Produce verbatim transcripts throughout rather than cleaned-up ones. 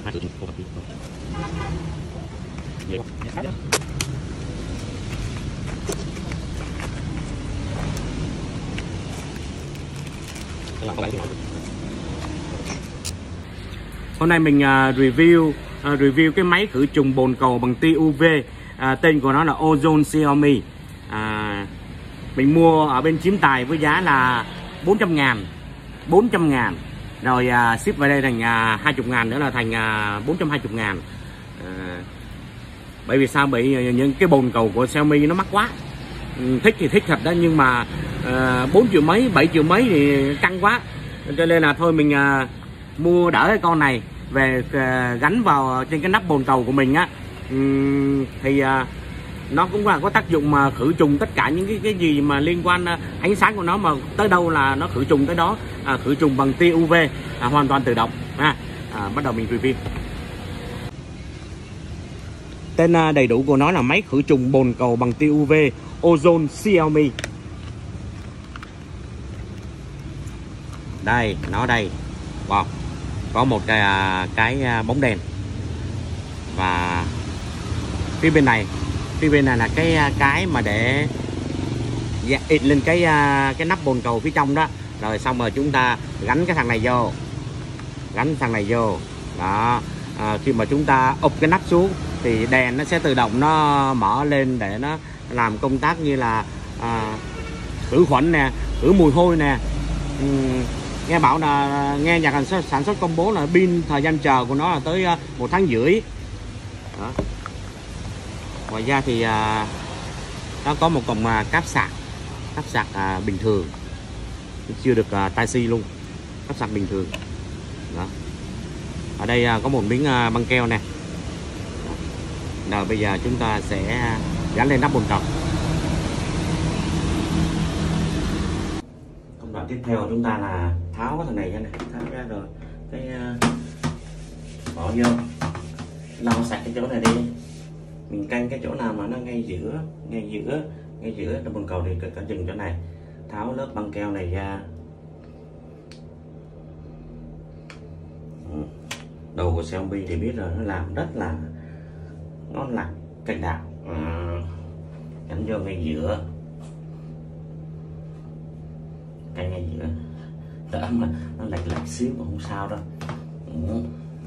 máy khử trùng bồn cầu Hôm nay mình uh, review uh, review cái máy khử trùng bồn cầu bằng tia u vê, uh, tên của nó là Ozone Xiaomi. uh, Mình mua ở bên Chiếm Tài với giá là bốn trăm ngàn, bốn trăm ngàn. Rồi uh, ship vào đây thành uh, hai mươi ngàn nữa là thành uh, bốn trăm hai mươi ngàn. uh, Bởi vì sao? Bởi những cái bồn cầu của Xiaomi nó mắc quá. ừ, Thích thì thích thật đó, nhưng mà uh, bốn triệu mấy, bảy triệu mấy thì căng quá. Cho nên là thôi mình uh, mua đỡ cái con này về uh, gắn vào trên cái nắp bồn cầu của mình á. um, Thì uh, nó cũng là có tác dụng mà khử trùng tất cả những cái cái gì mà liên quan uh, ánh sáng của nó, mà tới đâu là nó khử trùng tới đó. uh, Khử trùng bằng tia u vê, uh, hoàn toàn tự động. ha. uh, Bắt đầu mình review. Tên uh, đầy đủ của nó là máy khử trùng bồn cầu bằng tia u vê Ozone Xiaomi. Đây, nó đây. Wow. Có một cái, cái bóng đèn. Và phía bên này, phía bên này là cái cái mà để ịt lên cái cái nắp bồn cầu phía trong đó. Rồi xong rồi chúng ta gắn cái thằng này vô. Gắn thằng này vô. Đó. À, khi mà chúng ta ụp cái nắp xuống thì đèn nó sẽ tự động nó mở lên để nó làm công tác như là à, khử khuẩn nè, khử mùi hôi nè. uhm, Nghe bảo là nghe nhà sản xuất, sản xuất công bố là pin thời gian chờ của nó là tới một tháng rưỡi. Đó. Ngoài ra thì à, nó có một cổng à, cáp sạc, cáp sạc à, bình thường, chưa được à, Type-C luôn, cáp sạc bình thường. Đó. Ở đây à, có một miếng à, băng keo nè. Rồi bây giờ chúng ta sẽ gắn lên nắp bồn cầu. Công đoạn tiếp theo chúng ta là tháo cái thằng này ra này, tháo ra rồi cái uh, bỏ vô, lau sạch cái chỗ này đi. Mình canh cái chỗ nào mà nó ngay giữa, ngay giữa, ngay giữa trong bồn cầu thì cả chừng chỗ này. Tháo lớp băng keo này ra. Đầu của Xiaomi thì biết rồi, nó làm rất là ngon lành, cành đạo. À, gắn vô ngay giữa, canh ngay giữa, đỡ mà nó lệch lệch xíu mà không sao đâu. Ừ.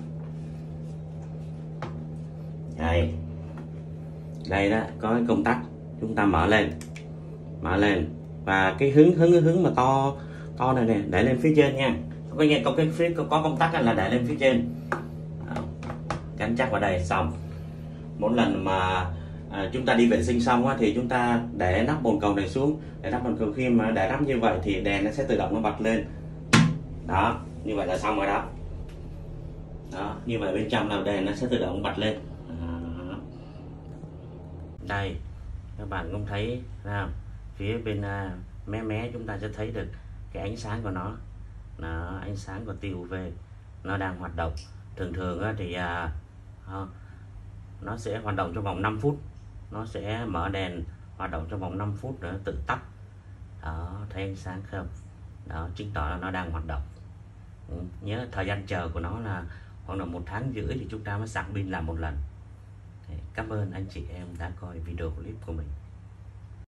Đây, đây đó có cái công tắc, chúng ta mở lên, mở lên và cái hướng hướng hướng mà to to này nè để lên phía trên nha. Có nghe có cái phía có, có công tắc là để lên phía trên. Đó. Gắn chắc vào đây xong. Mỗi lần mà à, chúng ta đi vệ sinh xong á, thì chúng ta để nắp bồn cầu này xuống, để nắp bồn cầu, khi mà để nắp như vậy thì đèn nó sẽ tự động nó bật lên. Đó, như vậy là xong rồi đó. Đó, như vậy bên trong là đèn nó sẽ tự động bật lên. Đó. Đây, các bạn cũng thấy nào, phía bên uh, mé mé chúng ta sẽ thấy được cái ánh sáng của nó. Đó, ánh sáng của tia u vê nó đang hoạt động. Thường thường á, thì uh, nó sẽ hoạt động trong vòng năm phút, nó sẽ mở đèn hoạt động trong vòng năm phút nữa tự tắt. Đó, thấy ánh sáng không? Đó, chứng tỏ là nó đang hoạt động. Ừ, nhớ thời gian chờ của nó là khoảng là một tháng rưỡi thì chúng ta mới sạc pin làm một lần. Cảm ơn anh chị em đã coi video clip của mình.